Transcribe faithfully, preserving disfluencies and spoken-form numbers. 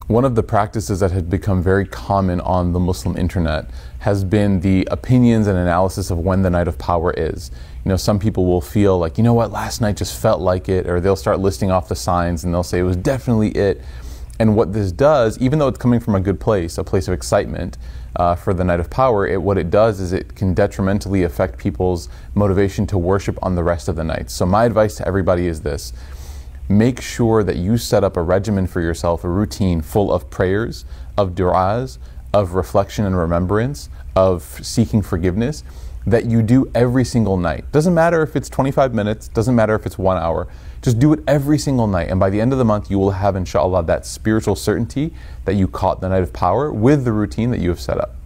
One of the practices that has become very common on the Muslim internet has been the opinions and analysis of when the night of power is. You know, some people will feel like, you know what, last night just felt like it, or they'll start listing off the signs and they'll say it was definitely it. And what this does, even though it's coming from a good place, a place of excitement uh, for the night of power, it, what it does is it can detrimentally affect people's motivation to worship on the rest of the night. So my advice to everybody is this: make sure that you set up a regimen for yourself, a routine full of prayers, of du'as, of reflection and remembrance, of seeking forgiveness, that you do every single night. Doesn't matter if it's twenty-five minutes, doesn't matter if it's one hour, just do it every single night. And by the end of the month, you will have, inshallah, that spiritual certainty that you caught the night of power with the routine that you have set up.